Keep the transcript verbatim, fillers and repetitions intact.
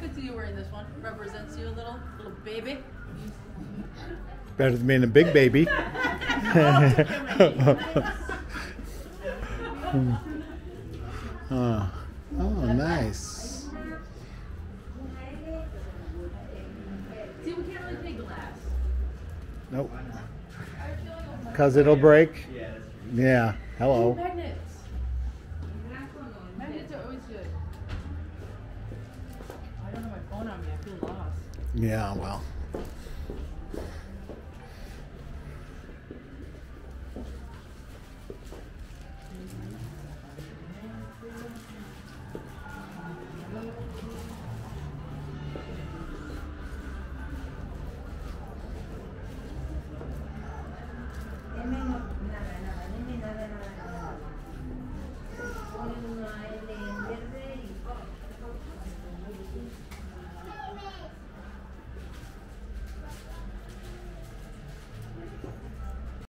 could see you wearing this one. Represents you a little, little baby. Better than being a big baby. Oh, oh, nice. See, we can't really take glass. Nope. Because it'll break. Yeah. Hello. Ooh, magnets. Magnets are always good. I don't have my phone on me. I feel lost. Yeah, well.